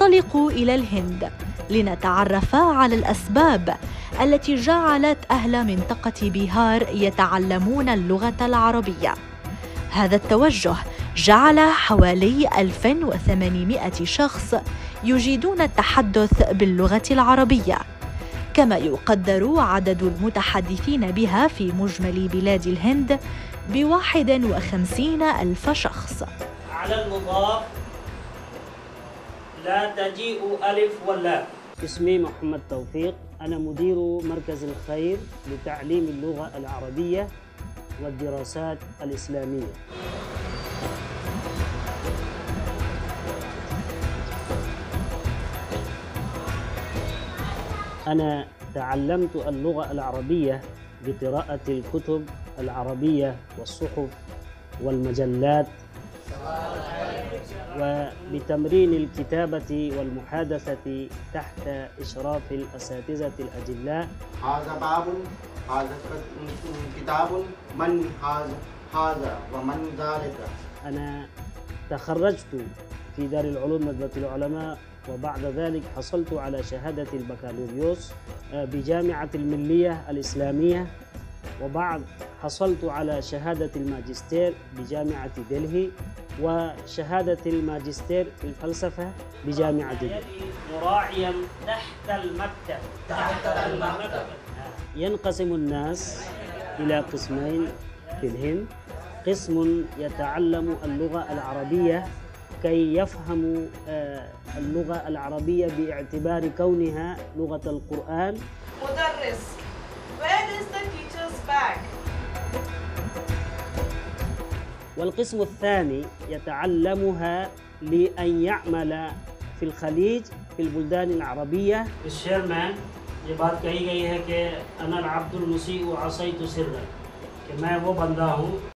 ننطلق إلى الهند لنتعرف على الأسباب التي جعلت أهل منطقة بيهار يتعلمون اللغة العربية. هذا التوجه جعل حوالي 2800 شخص يجيدون التحدث باللغة العربية، كما يقدر عدد المتحدثين بها في مجمل بلاد الهند ب51,000 شخص. على المضاف لا تجيء ألف واللام. اسمي محمد توفيق، أنا مدير مركز الخير لتعليم اللغة العربية والدراسات الإسلامية. أنا تعلمت اللغة العربية بقراءة الكتب العربية والصحف والمجلات، وبتمرين الكتابة والمحادثة تحت إشراف الأساتذة الأجلاء. هذا باب، هذا كتاب، من هذا ومن ذلك. أنا تخرجت في دار العلوم ندوة العلماء، وبعد ذلك حصلت على شهادة البكالوريوس بجامعة الملية الإسلامية، وبعد حصلت على شهادة الماجستير بجامعة دلهي، وشهادة الماجستير في الفلسفة بجامعة دلهي. مراعيا تحت المكتب. ينقسم الناس إلى قسمين في الهند: قسم يتعلم اللغة العربية كي يفهموا اللغة العربية باعتبار كونها لغة القرآن. مدرس، where is the teacher's bag? والقسم الثاني يتعلمها لأن يعمل في الخليج في البلدان العربية. الشيرمان ये बात कही गई है कि अनल अब्दुल मुसीउ असैतु सिर्रन, कि मैं वो बंदा हूँ